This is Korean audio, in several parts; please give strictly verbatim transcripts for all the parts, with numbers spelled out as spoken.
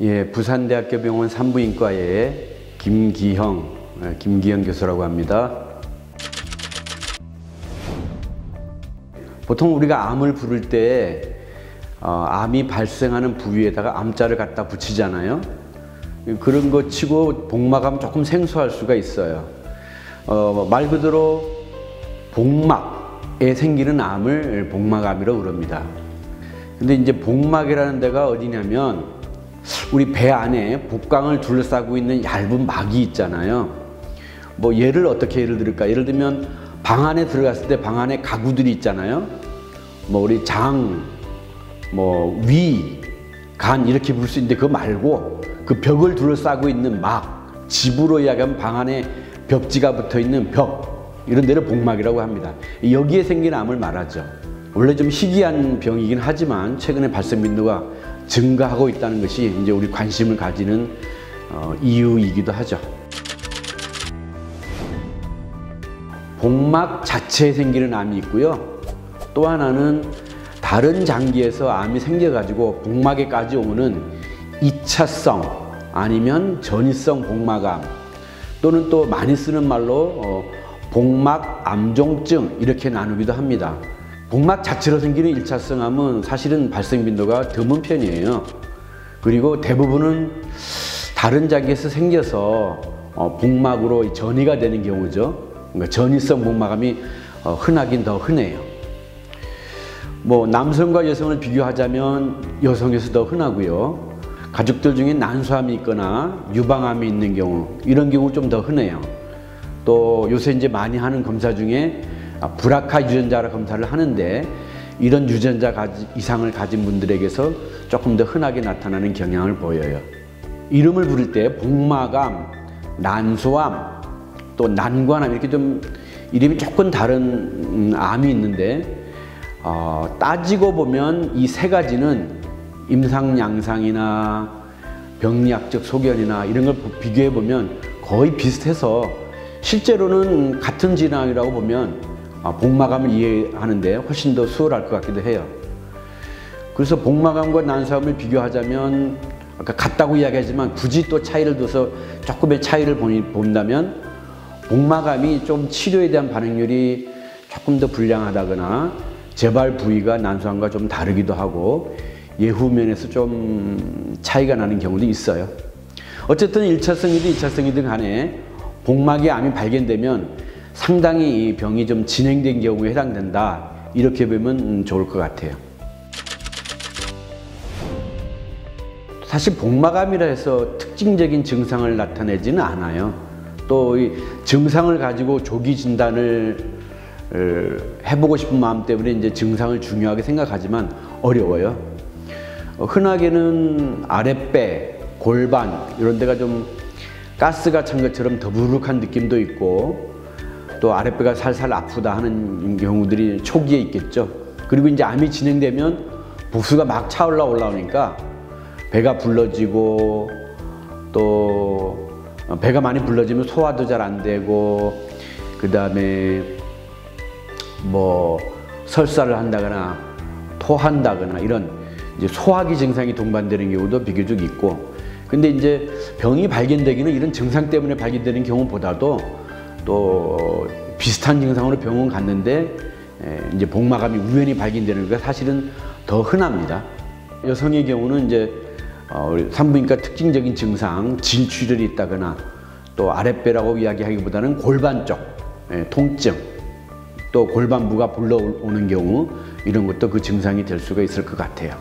예, 부산대학교 병원 산부인과의 김기형, 김기형 교수라고 합니다. 보통 우리가 암을 부를 때 어, 암이 발생하는 부위에다가 암자를 갖다 붙이잖아요. 그런 거 치고 복막암 조금 생소할 수가 있어요. 어, 말 그대로 복막에 생기는 암을 복막암이라고 그럽니다. 근데 이제 복막이라는 데가 어디냐면 우리 배 안에 복강을 둘러싸고 있는 얇은 막이 있잖아요. 뭐 예를 어떻게 예를 들을까? 예를 들면 방 안에 들어갔을 때 방 안에 가구들이 있잖아요. 뭐 우리 장, 뭐 위, 간 이렇게 부를 수 있는데 그거 말고 그 벽을 둘러싸고 있는 막, 집으로 이야기하면 방 안에 벽지가 붙어 있는 벽, 이런 데를 복막이라고 합니다. 여기에 생긴 암을 말하죠. 원래 좀 희귀한 병이긴 하지만 최근에 발생 빈도가 증가하고 있다는 것이 이제 우리 관심을 가지는 어, 이유이기도 하죠. 복막 자체에 생기는 암이 있고요. 또 하나는 다른 장기에서 암이 생겨가지고 복막에까지 오는 이 차성 아니면 전이성 복막암, 또는 또 많이 쓰는 말로 어, 복막암종증 이렇게 나누기도 합니다. 복막 자체로 생기는 일 차성 암은 사실은 발생 빈도가 드문 편이에요. 그리고 대부분은 다른 장기에서 생겨서 어, 복막으로 전이가 되는 경우죠. 그러니까 전이성 복막암이 어, 흔하긴 더 흔해요. 뭐 남성과 여성을 비교하자면 여성에서 더 흔하고요. 가족들 중에 난소암이 있거나 유방암이 있는 경우, 이런 경우 좀 더 흔해요. 또 요새 이제 많이 하는 검사 중에 브라카 유전자 검사를 하는데 이런 유전자 가지, 이상을 가진 분들에게서 조금 더 흔하게 나타나는 경향을 보여요. 이름을 부를 때 복막암, 난소암, 또 난관암 이렇게 좀 이름이 조금 다른 암이 있는데 어, 따지고 보면 이 세 가지는 임상양상이나 병리학적 소견이나 이런 걸 비교해 보면 거의 비슷해서 실제로는 같은 질환이라고 보면 복막암을 이해하는데 훨씬 더 수월할 것 같기도 해요. 그래서 복막암과 난소암을 비교하자면 아까 같다고 이야기하지만 굳이 또 차이를 둬서 조금의 차이를 본다면 복막암이 좀 치료에 대한 반응률이 조금 더 불량하다거나 재발 부위가 난소암과 좀 다르기도 하고 예후 면에서 좀 차이가 나는 경우도 있어요. 어쨌든 일 차성이든 이 차성이든 간에 복막에 암이 발견되면 상당히 이 병이 좀 진행된 경우에 해당된다, 이렇게 보면 좋을 것 같아요. 사실 복막암이라 해서 특징적인 증상을 나타내지는 않아요. 또 이 증상을 가지고 조기 진단을 해보고 싶은 마음 때문에 이제 증상을 중요하게 생각하지만 어려워요. 흔하게는 아랫배, 골반 이런 데가 좀 가스가 찬 것처럼 더부룩한 느낌도 있고 또 아랫배가 살살 아프다 하는 경우들이 초기에 있겠죠. 그리고 이제 암이 진행되면 복수가 막 차올라 올라오니까 배가 불러지고 또 배가 많이 불러지면 소화도 잘 안 되고 그 다음에 뭐 설사를 한다거나 토한다거나 이런 이제 소화기 증상이 동반되는 경우도 비교적 있고, 근데 이제 병이 발견되기는 이런 증상 때문에 발견되는 경우보다도 또 비슷한 증상으로 병원 갔는데 이제 복막암이 우연히 발견되는 게 사실은 더 흔합니다. 여성의 경우는 이제 산부인과 특징적인 증상, 질출혈이 있다거나 또 아랫배라고 이야기하기보다는 골반 쪽 통증, 또 골반부가 불러오는 경우, 이런 것도 그 증상이 될 수가 있을 것 같아요.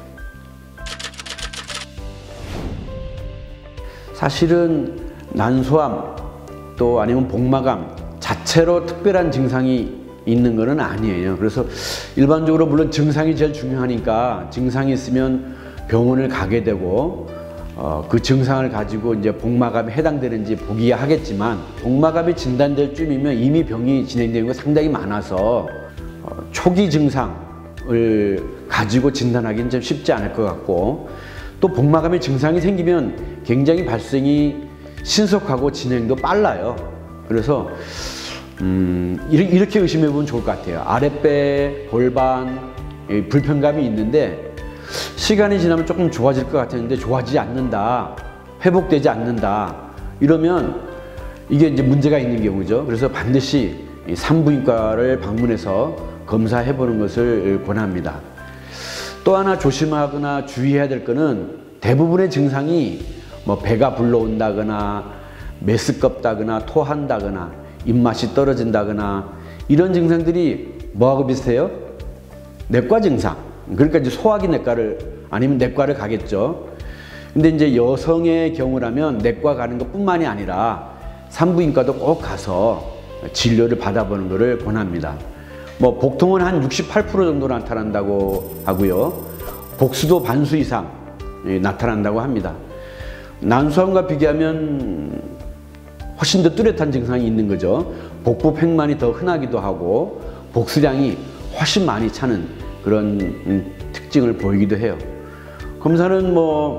사실은 난소암 또 아니면 복막암 자체로 특별한 증상이 있는 것은 아니에요. 그래서 일반적으로 물론 증상이 제일 중요하니까 증상이 있으면 병원을 가게 되고 어, 그 증상을 가지고 이제 복막암에 해당되는지 보기야 하겠지만, 복막암이 진단될 쯤이면 이미 병이 진행되는 게 상당히 많아서 어, 초기 증상을 가지고 진단하기는 좀 쉽지 않을 것 같고, 또 복막암의 증상이 생기면 굉장히 발생이 신속하고 진행도 빨라요. 그래서 음, 이렇게 의심해 보면 좋을 것 같아요. 아랫배, 골반 불편감이 있는데 시간이 지나면 조금 좋아질 것 같았는데 좋아지지 않는다, 회복되지 않는다, 이러면 이게 이제 문제가 있는 경우죠. 그래서 반드시 산부인과를 방문해서 검사해 보는 것을 권합니다. 또 하나 조심하거나 주의해야 될 거는 대부분의 증상이 뭐 배가 불러온다거나 메스껍다거나 토한다거나 입맛이 떨어진다거나 이런 증상들이 뭐하고 비슷해요? 내과 증상. 그러니까 이제 소화기 내과를 아니면 내과를 가겠죠. 근데 이제 여성의 경우라면 내과 가는 것뿐만이 아니라 산부인과도 꼭 가서 진료를 받아보는 것을 권합니다. 뭐 복통은 한 육십팔 퍼센트 정도 나타난다고 하고요. 복수도 반수 이상 나타난다고 합니다. 난소암과 비교하면 훨씬 더 뚜렷한 증상이 있는 거죠. 복부 팽만이 더 흔하기도 하고 복수량이 훨씬 많이 차는 그런 특징을 보이기도 해요. 검사는 뭐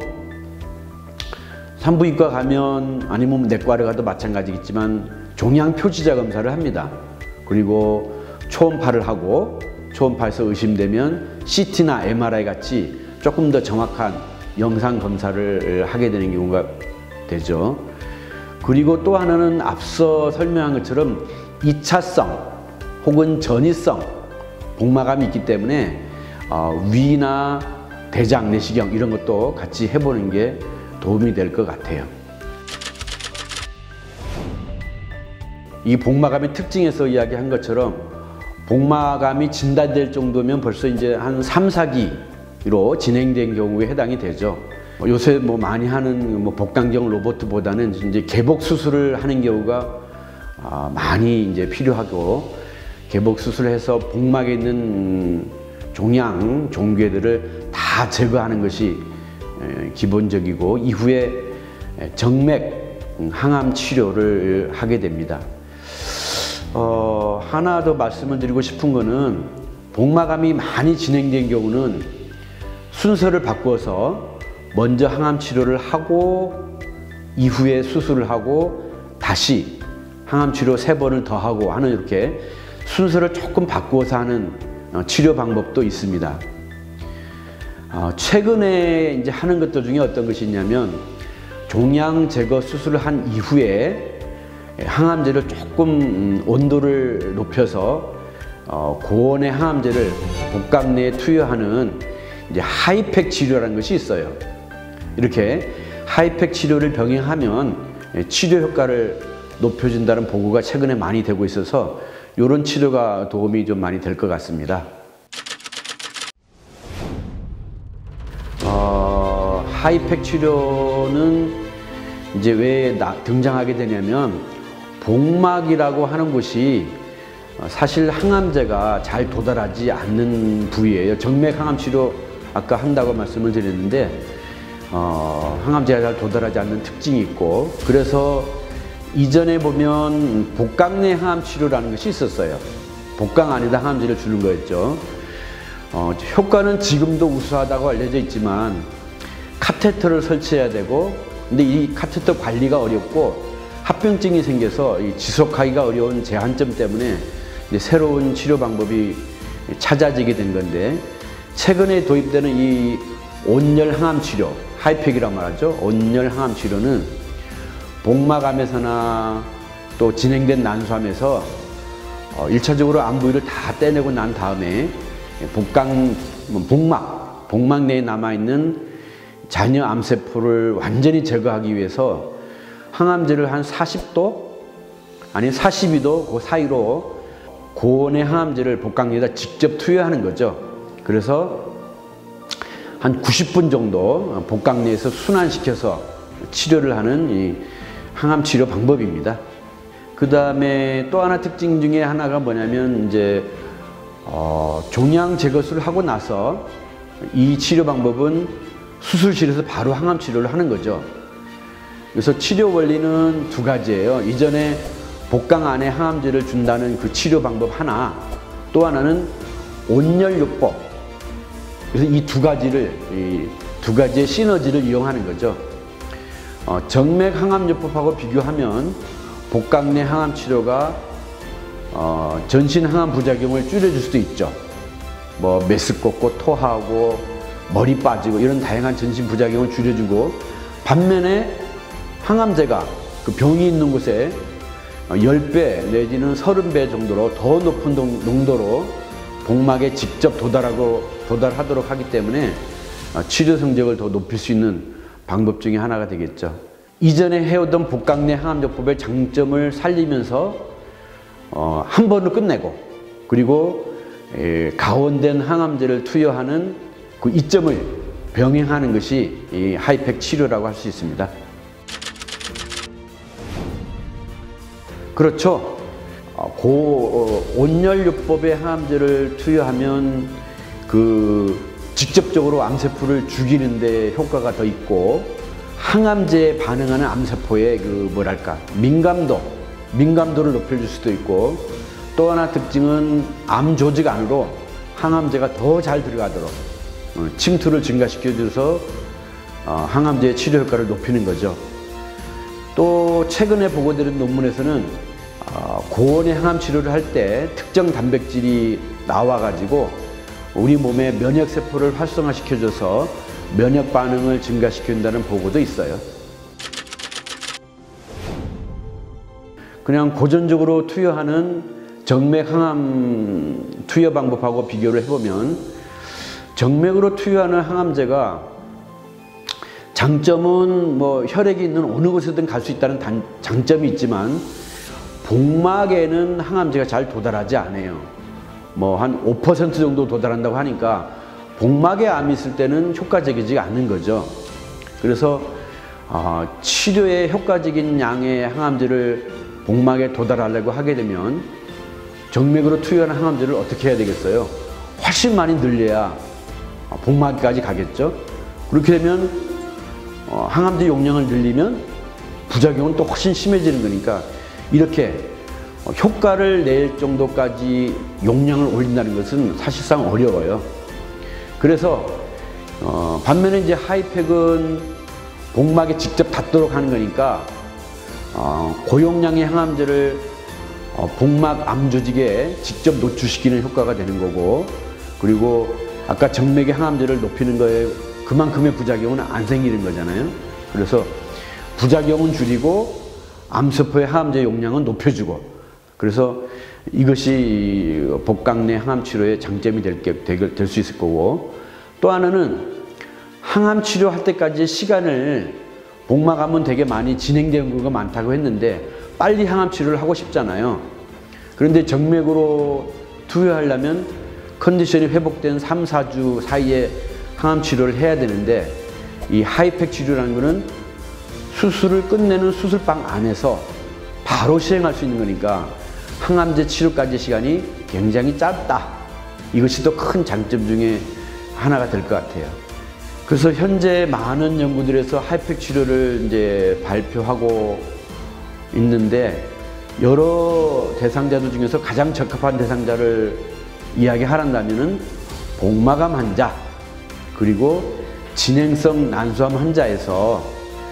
산부인과 가면 아니면 내과를 가도 마찬가지겠지만 종양 표지자 검사를 합니다. 그리고 초음파를 하고 초음파에서 의심되면 씨티나 엠알아이 같이 조금 더 정확한 영상 검사를 하게 되는 경우가 되죠. 그리고 또 하나는 앞서 설명한 것처럼 이 차성 혹은 전이성 복막암이 있기 때문에 위나 대장 내시경 이런 것도 같이 해보는 게 도움이 될 것 같아요. 이 복막암의 특징에서 이야기한 것처럼 복막암이 진단될 정도면 벌써 이제 한 삼, 사 기로 진행된 경우에 해당이 되죠. 요새 뭐 많이 하는 뭐 복강경 로봇보다는 이제 개복 수술을 하는 경우가 많이 이제 필요하고 개복 수술해서 복막에 있는 종양, 종괴들을 다 제거하는 것이 기본적이고 이후에 정맥 항암 치료를 하게 됩니다. 어, 하나 더 말씀을 드리고 싶은 거는 복막암이 많이 진행된 경우는 순서를 바꿔서 먼저 항암 치료를 하고 이후에 수술을 하고 다시 항암 치료 세 번을 더 하고 하는 이렇게 순서를 조금 바꾸어서 하는 치료 방법도 있습니다. 어, 최근에 이제 하는 것들 중에 어떤 것이 있냐면 종양 제거 수술을 한 이후에 항암제를 조금 온도를 높여서 어, 고온의 항암제를 복강 내에 투여하는 이제 하이팩 치료라는 것이 있어요. 이렇게 하이팩 치료를 병행하면 치료 효과를 높여준다는 보고가 최근에 많이 되고 있어서 이런 치료가 도움이 좀 많이 될 것 같습니다. 어, 하이팩 치료는 이제 왜 나, 등장하게 되냐면 복막이라고 하는 곳이 사실 항암제가 잘 도달하지 않는 부위예요. 정맥 항암 치료 아까 한다고 말씀을 드렸는데 어, 항암제가 잘 도달하지 않는 특징이 있고 그래서 이전에 보면 복강 내 항암 치료라는 것이 있었어요. 복강 안에다 항암제를 주는 거였죠. 어, 효과는 지금도 우수하다고 알려져 있지만 카테터를 설치해야 되고 근데 이 카테터 관리가 어렵고 합병증이 생겨서 이 지속하기가 어려운 제한점 때문에 이제 새로운 치료 방법이 찾아지게 된 건데 최근에 도입되는 이 온열 항암 치료, 하이팩이라고 말하죠. 온열 항암 치료는 복막암에서나 또 진행된 난소암에서 어, 일 차적으로 암 부위를 다 떼내고 난 다음에 복강, 복막, 복막 내에 남아있는 잔여 암세포를 완전히 제거하기 위해서 항암제를 한 사십 도 아니 사십이 도 그 사이로 고온의 항암제를 복강 내에다 직접 투여하는 거죠. 그래서 한 구십 분 정도 복강 내에서 순환시켜서 치료를 하는 이 항암 치료 방법입니다. 그 다음에 또 하나 특징 중에 하나가 뭐냐면 이제 어, 종양 제거술을 하고 나서 이 치료 방법은 수술실에서 바로 항암 치료를 하는 거죠. 그래서 치료 원리는 두 가지예요. 이전에 복강 안에 항암제를 준다는 그 치료 방법 하나, 또 하나는 온열요법. 그래서 이 두 가지를, 이 두 가지의 시너지를 이용하는 거죠. 어, 정맥 항암요법하고 비교하면 복강 내 항암 치료가 어, 전신 항암 부작용을 줄여줄 수도 있죠. 뭐 메스껍고 토하고 머리 빠지고 이런 다양한 전신 부작용을 줄여주고, 반면에 항암제가 그 병이 있는 곳에 십 배 내지는 삼십 배 정도로 더 높은 농도로 복막에 직접 도달하고 도달하도록 하기 때문에 치료 성적을 더 높일 수 있는 방법 중에 하나가 되겠죠. 이전에 해오던 복강내 항암요법의 장점을 살리면서 어, 한 번으로 끝내고, 그리고 에, 가온된 항암제를 투여하는 그 이점을 병행하는 것이 이 하이팩 치료라고 할 수 있습니다. 그렇죠. 고 온열요법의 항암제를 투여하면 그 직접적으로 암세포를 죽이는 데 효과가 더 있고, 항암제에 반응하는 암세포의 그 뭐랄까 민감도, 민감도를 높여줄 수도 있고, 또 하나 특징은 암 조직 안으로 항암제가 더 잘 들어가도록 침투를 증가시켜줘서 항암제의 치료 효과를 높이는 거죠. 또 최근에 보고되는 논문에서는 고온의 항암 치료를 할 때 특정 단백질이 나와가지고 우리 몸의 면역세포를 활성화시켜줘서 면역 반응을 증가시킨다는 보고도 있어요. 그냥 고전적으로 투여하는 정맥 항암 투여 방법하고 비교를 해보면, 정맥으로 투여하는 항암제가 장점은 뭐 혈액이 있는 어느 곳에든 갈 수 있다는 단, 장점이 있지만, 복막에는 항암제가 잘 도달하지 않아요. 뭐 한 오 퍼센트 정도 도달한다고 하니까 복막에 암이 있을 때는 효과적이지 않은 거죠. 그래서 어, 치료에 효과적인 양의 항암제를 복막에 도달하려고 하게 되면 정맥으로 투여하는 항암제를 어떻게 해야 되겠어요? 훨씬 많이 늘려야 복막까지 가겠죠. 그렇게 되면 어, 항암제 용량을 늘리면 부작용은 또 훨씬 심해지는 거니까, 이렇게 효과를 낼 정도까지 용량을 올린다는 것은 사실상 어려워요. 그래서 어, 반면에 이제 하이팩은 복막에 직접 닿도록 하는 거니까 어, 고용량의 항암제를 어, 복막 암 조직에 직접 노출시키는 효과가 되는 거고, 그리고 아까 정맥의 항암제를 높이는 거에 그만큼의 부작용은 안 생기는 거잖아요. 그래서 부작용은 줄이고 암세포의 항암제 용량은 높여주고, 그래서 이것이 복강내 항암 치료의 장점이 될 수 있을 거고, 또 하나는 항암 치료할 때까지 시간을, 복막암은 되게 많이 진행된 경우가 많다고 했는데 빨리 항암 치료를 하고 싶잖아요. 그런데 정맥으로 투여하려면 컨디션이 회복된 삼, 사 주 사이에 항암 치료를 해야 되는데, 이 하이팩 치료라는 것은 수술을 끝내는 수술방 안에서 바로 시행할 수 있는 거니까 항암제 치료까지 시간이 굉장히 짧다. 이것이 또 큰 장점 중에 하나가 될 것 같아요. 그래서 현재 많은 연구들에서 하이팩 치료를 이제 발표하고 있는데, 여러 대상자들 중에서 가장 적합한 대상자를 이야기하란다면은 복막암 환자, 그리고 진행성 난소암 환자에서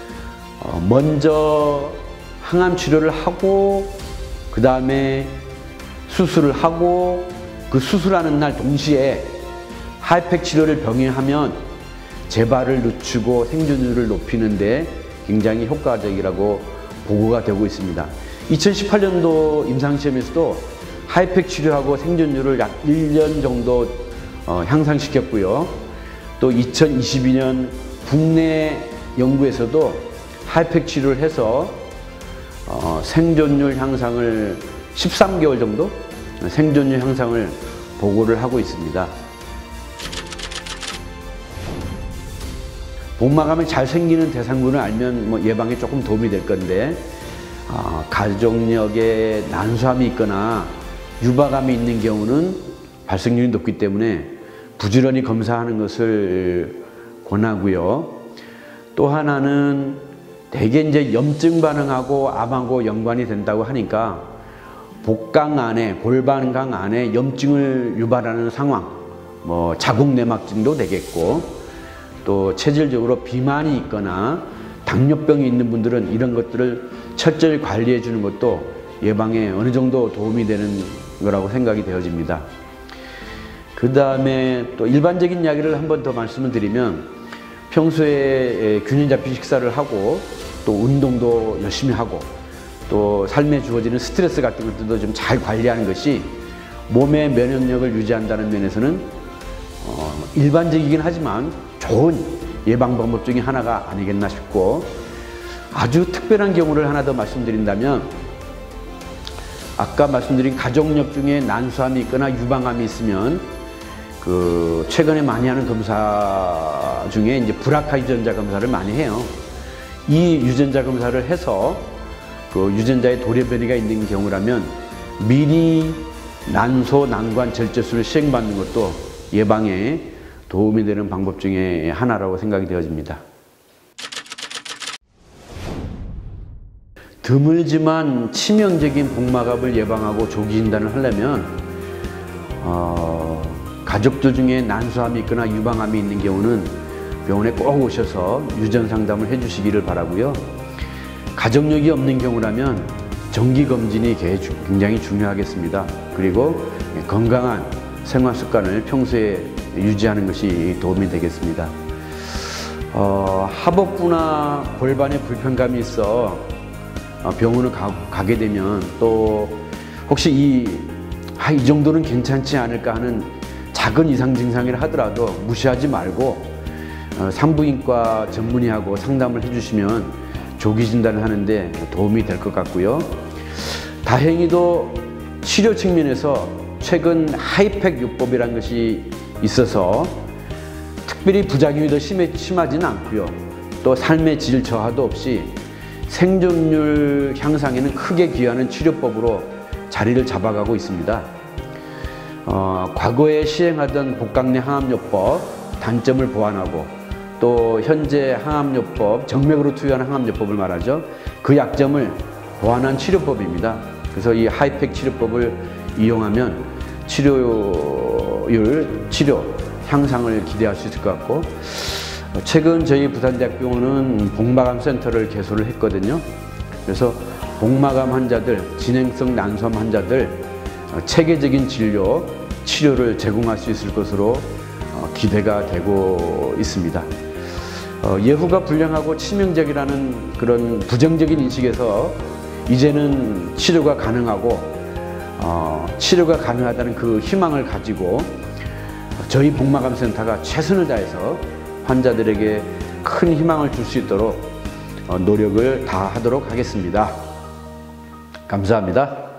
먼저 항암 치료를 하고 그 다음에 수술을 하고, 그 수술하는 날 동시에 하이팩 치료를 병행하면 재발을 늦추고 생존율을 높이는 데 굉장히 효과적이라고 보고가 되고 있습니다. 이천십팔 년도 임상시험에서도 하이팩 치료하고 생존율을 약 일 년 정도 어, 향상시켰고요. 또 이천이십이 년 국내 연구에서도 하이팩 치료를 해서 어, 생존율 향상을 십삼 개월 정도 생존율 향상을 보고를 하고 있습니다. 복막암이 잘 생기는 대상군을 알면 뭐 예방에 조금 도움이 될 건데, 어, 가족력에 난소암이 있거나 유방암이 있는 경우는 발생률이 높기 때문에 부지런히 검사하는 것을 권하고요. 또 하나는 대개 이제 염증 반응하고 암하고 연관이 된다고 하니까 복강 안에, 골반강 안에 염증을 유발하는 상황, 뭐 자궁내막증도 되겠고, 또 체질적으로 비만이 있거나 당뇨병이 있는 분들은 이런 것들을 철저히 관리해 주는 것도 예방에 어느 정도 도움이 되는 거라고 생각이 되어집니다. 그 다음에 또 일반적인 이야기를 한 번 더 말씀을 드리면, 평소에 균형 잡힌 식사를 하고 또 운동도 열심히 하고 또 삶에 주어지는 스트레스 같은 것들도 좀 잘 관리하는 것이 몸의 면역력을 유지한다는 면에서는 어, 일반적이긴 하지만 좋은 예방 방법 중에 하나가 아니겠나 싶고, 아주 특별한 경우를 하나 더 말씀드린다면, 아까 말씀드린 가족력 중에 난소암이 있거나 유방암이 있으면 그 최근에 많이 하는 검사 중에 이제 브라카 유전자 검사를 많이 해요. 이 유전자 검사를 해서 그 유전자의 도래 변이가 있는 경우라면 미리 난소 난관 절제술을 시행받는 것도 예방에 도움이 되는 방법 중에 하나라고 생각이 되어집니다. 드물지만 치명적인 복막암을 예방하고 조기 진단을 하려면 어, 가족들 중에 난소암이 있거나 유방암이 있는 경우는 병원에 꼭 오셔서 유전 상담을 해주시기를 바라고요. 가족력이 없는 경우라면 정기검진이 굉장히 중요하겠습니다. 그리고 건강한 생활 습관을 평소에 유지하는 것이 도움이 되겠습니다. 어, 하복부나 골반에 불편감이 있어 병원을 가, 가게 되면 또 혹시 이, 아, 이 정도는 괜찮지 않을까 하는 작은 이상 증상이라 하더라도 무시하지 말고 어, 산부인과 전문의하고 상담을 해주시면 조기 진단을 하는데 도움이 될 것 같고요. 다행히도 치료 측면에서 최근 하이팩 요법이라는 것이 있어서 특별히 부작용이 더 심해, 심하지는 않고요. 또 삶의 질 저하도 없이 생존율 향상에는 크게 기여하는 치료법으로 자리를 잡아가고 있습니다. 어, 과거에 시행하던 복강내 항암요법 단점을 보완하고 또 현재 항암요법, 정맥으로 투여하는 항암요법을 말하죠. 그 약점을 보완한 치료법입니다. 그래서 이 하이팩 치료법을 이용하면 치료율, 치료 향상을 기대할 수 있을 것 같고, 최근 저희 부산대학병원은 복막암 센터를 개소를 했거든요. 그래서 복막암 환자들, 진행성 난소암 환자들 체계적인 진료, 치료를 제공할 수 있을 것으로 기대가 되고 있습니다. 예후가 불량하고 치명적이라는 그런 부정적인 인식에서 이제는 치료가 가능하고 어, 치료가 가능하다는 그 희망을 가지고 저희 복막암 센터가 최선을 다해서 환자들에게 큰 희망을 줄 수 있도록 노력을 다하도록 하겠습니다. 감사합니다.